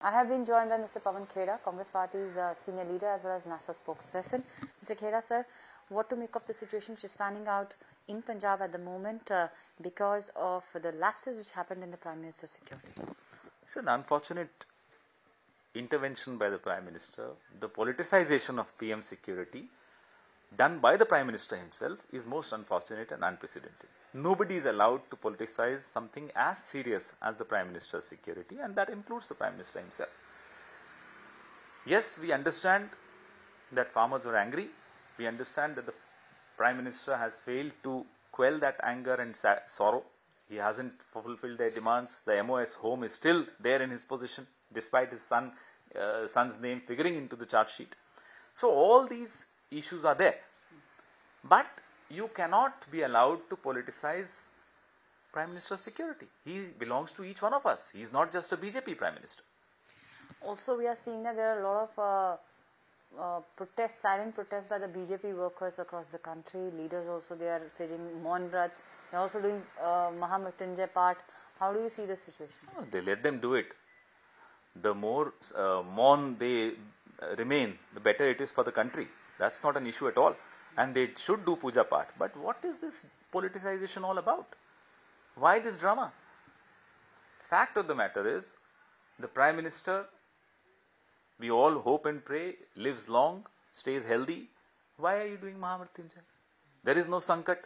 I have been joined by Mr. Pawan Kheda, Congress Party's senior leader as well as national spokesperson. Mr. Kheda, sir, what to make of the situation which is panning out in Punjab at the moment because of the lapses which happened in the Prime Minister's security? It's an unfortunate intervention by the Prime Minister. The politicization of PM security done by the Prime Minister himself is most unfortunate and unprecedented. Nobody is allowed to politicize something as serious as the Prime Minister's security, and that includes the Prime Minister himself. Yes, we understand that farmers were angry. We understand that the Prime Minister has failed to quell that anger and sorrow. He hasn't fulfilled their demands. The MOS home is still there in his possession, despite his son's name figuring into the charge sheet. So all these issues are there. But you cannot be allowed to politicize Prime Minister's security. He belongs to each one of us. He is not just a BJP Prime Minister. Also, we are seeing that there are a lot of protests, silent protests by the BJP workers across the country. Leaders also, they are staging Maun Vrats. They are also doing Mahamrityunjay Path. How do you see the situation? Oh, they let them do it. The more Maun they remain, the better it is for the country. That's not an issue at all. And they should do Puja Path. But what is this politicization all about? Why this drama? Fact of the matter is, the Prime Minister, we all hope and pray, lives long, stays healthy. Why are you doing Mahamrityunjay? There is no Sankat.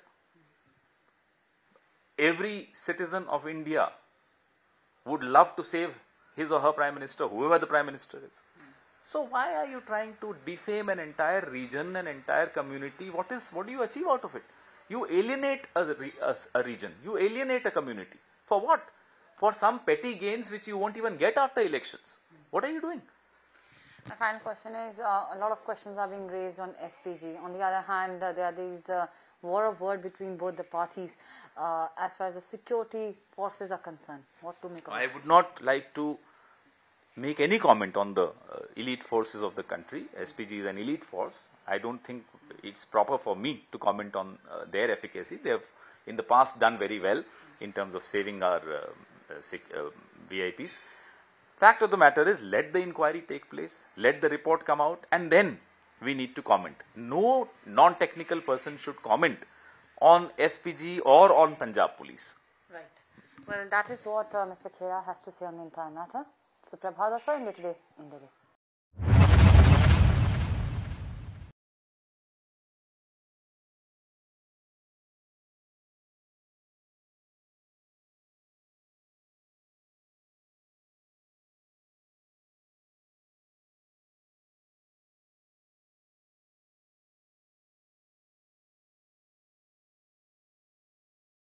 Every citizen of India would love to save his or her Prime Minister, whoever the Prime Minister is. So why are you trying to defame an entire region, an entire community? What do you achieve out of it? You alienate a region. You alienate a community. For what? For some petty gains which you won't even get after elections. What are you doing? My final question is, a lot of questions are being raised on SPG. On the other hand, there are these war of word between both the parties as far as the security forces are concerned. What to make of it? I would not like to make any comment on the elite forces of the country. SPG is an elite force. I don't think it's proper for me to comment on their efficacy. They have in the past done very well in terms of saving our VIPs. Fact of the matter is, let the inquiry take place, let the report come out, and then we need to comment. No non-technical person should comment on SPG or on Punjab Police. Right. Well, that is what Mr. Kheda has to say on the entire matter. Suprabhat for India Today in Delhi.